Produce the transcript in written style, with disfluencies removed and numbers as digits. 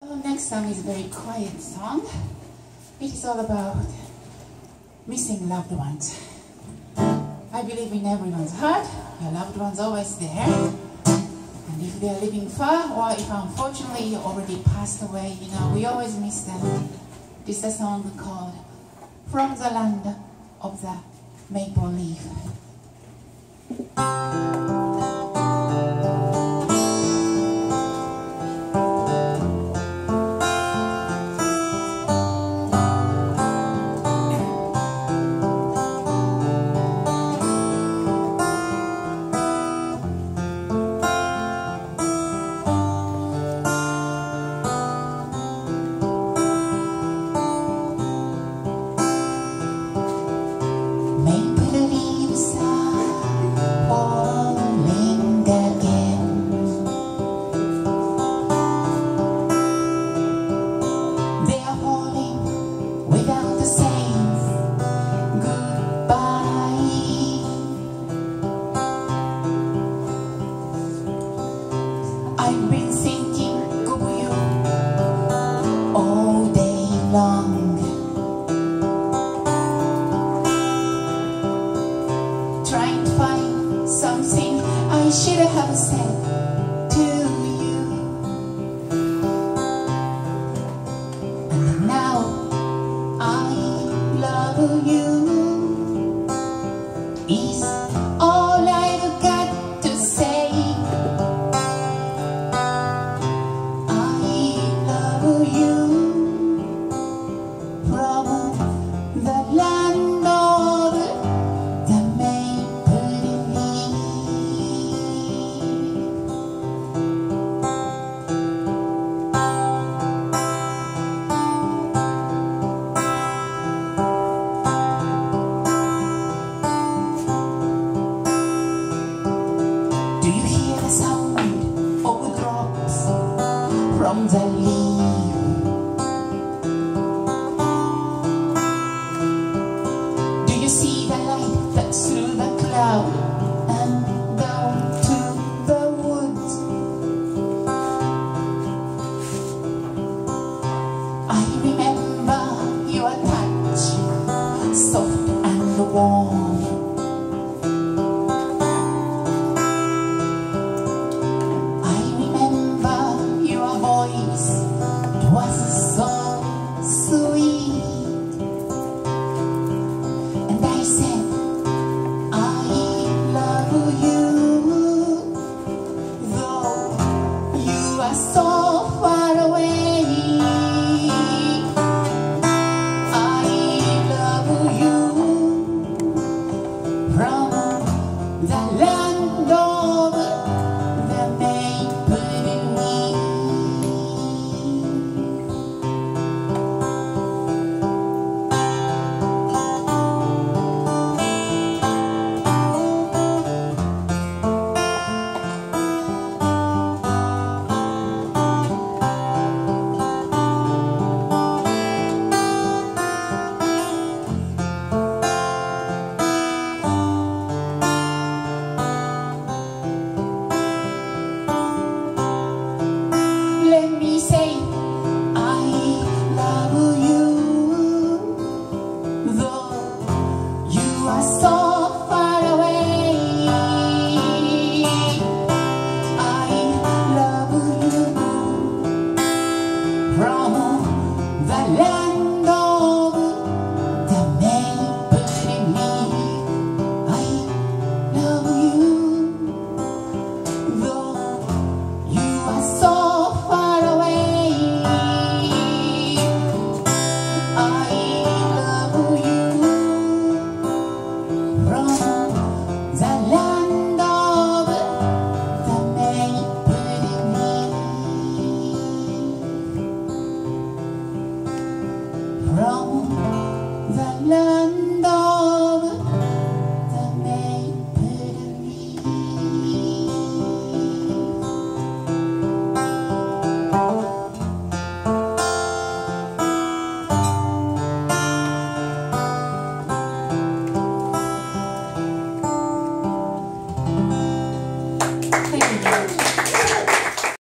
Our next song is a very quiet song. It is all about missing loved ones. I believe in everyone's heart, your loved one's always there. And if they are living far, or if unfortunately you already passed away, we always miss them. This is a song called From the Land of the Maple Leaf. I've been thinking of you all day long, trying to find something I should have said to you. And now I love you is all I've got to say. Do you hear the sound of drops from the leaf? Do you see the light that's through the cloud and down to the woods? I remember your touch, soft and warm. It was so sweet, and I said, I love you, though you are so far away. I love you from the land of the maple leaf. From the land